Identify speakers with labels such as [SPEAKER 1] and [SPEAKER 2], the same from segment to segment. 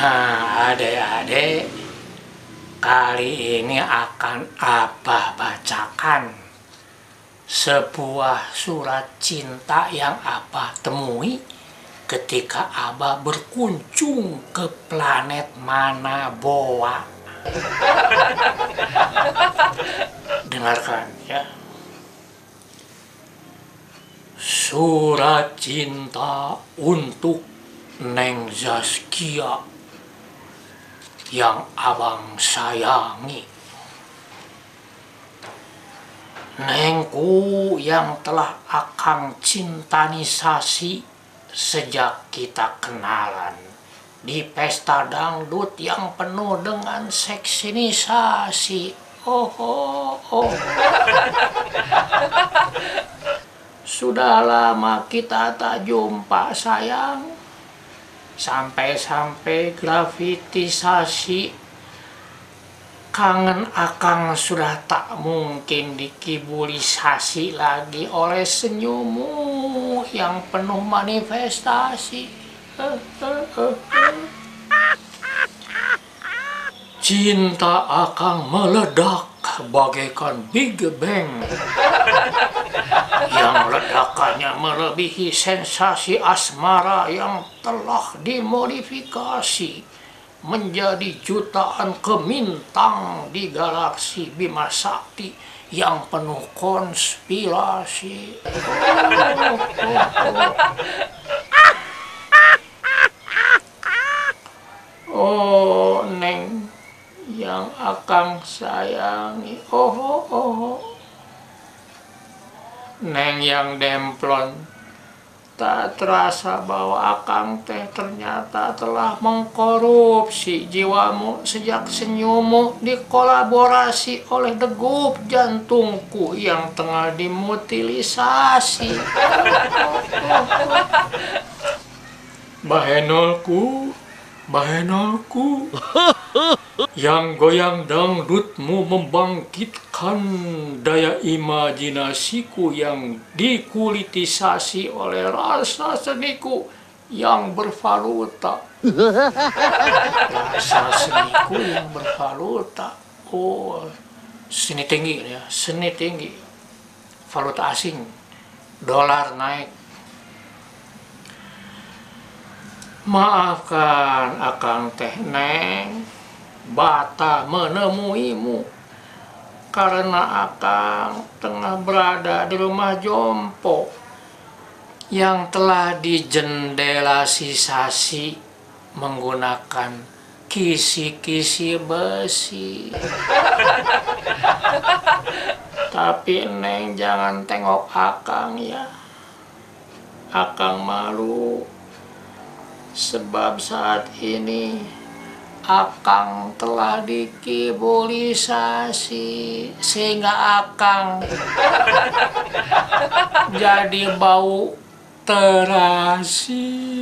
[SPEAKER 1] Nah, adik-adik, kali ini akan Abah bacakan sebuah surat cinta yang Abah temui ketika Abah berkunjung ke planet Manaboa. Dengarkan ya. Surat cinta untuk Neng Zaskia yang abang sayangi. Nengku yang telah akang cintanisasi sejak kita kenalan di pesta dangdut yang penuh dengan seksinisasi. Oh, oh, oh. Sudah lama kita tak jumpa sayang. Sampai-sampai gravitisasi kangen akang sudah tak mungkin dikibulisasi lagi oleh senyummu yang penuh manifestasi. Cinta akang meledak bagaikan Big Bang yang ledakannya melebihi sensasi asmara yang telah dimodifikasi menjadi jutaan kemintang di galaksi Bima Sakti yang penuh konspirasi. Oh, Neng yang akang sayangi. Oh, oh, oh. Neng yang demplon, tak terasa bahwa akang teh ternyata telah mengkorupsi jiwamu sejak senyummu dikolaborasi oleh degup jantungku yang tengah dimutilisasi. Bahenolku, bahenolku, yang goyang dangdutmu membangkitkan daya imajinasiku yang dikulitisasi oleh rasa seniku yang bervaluta. Rasa seniku yang bervaluta. Oh, seni tinggi ya, seni tinggi. Valuta asing, dolar naik. Maafkan akang teh Neng, bata menemuimu karena akang tengah berada di rumah jompo yang telah dijendelasisasi menggunakan kisi-kisi besi. Tapi Neng jangan tengok akang ya, akang malu sebab saat ini akang telah dikibulisasi sehingga akang jadi bau terasi.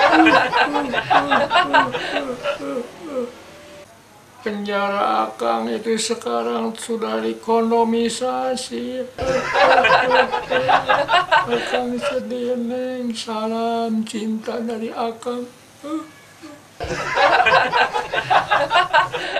[SPEAKER 1] Penjara akang itu sekarang sudah dikondomisasi. Akang sedih Neng, salam cinta dari akang.